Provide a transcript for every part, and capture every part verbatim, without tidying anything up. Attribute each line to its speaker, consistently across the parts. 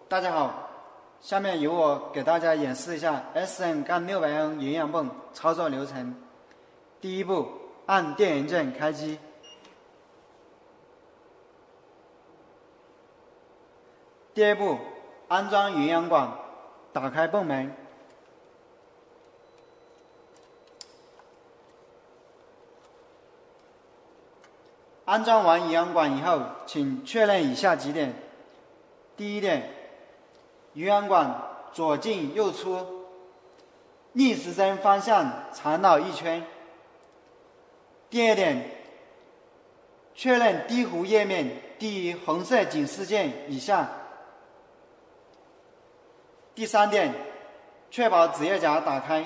Speaker 1: 大家好，下面由我给大家演示一下 S N 六百 N 营养泵操作流程。第一步，按电源键开机。第二步，安装营养管，打开泵门。安装完营养管以后，请确认以下几点：第一点，营养管左进右出，逆时针方向缠绕一圈。第二点，确认滴壶页面低于红色警示键以下。第三点，确保止液夹打开，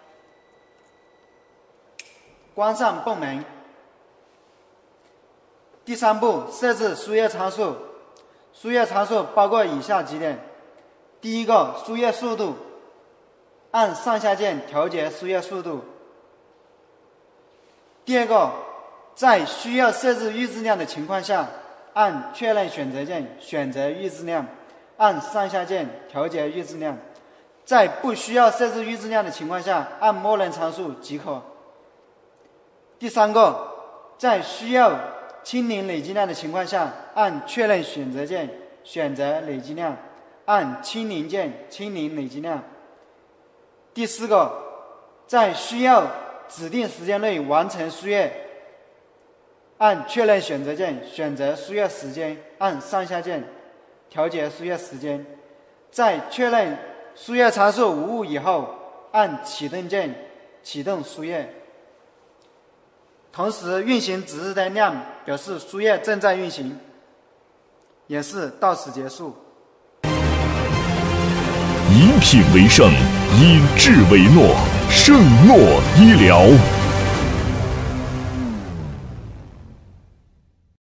Speaker 1: 关上泵门。第三步，设置输液参数。输液参数包括以下几点：第一个，输液速度，按上下键调节输液速度。第二个，在需要设置预制量的情况下，按确认选择键选择预制量，按上下键调节预制量。在不需要设置预制量的情况下，按默认参数即可。第三个，在需要清零累积量的情况下，按确认选择键选择累积量，按清零键清零累积量。第四个，在需要指定时间内完成输液，按确认选择键选择输液时间，按上下键调节输液时间。在确认输液参数无误以后，按启动键启动输液。同时运行指示灯亮表示输液正在运行。演示到此结束。
Speaker 2: 以品为圣，以质为诺，圣诺医疗。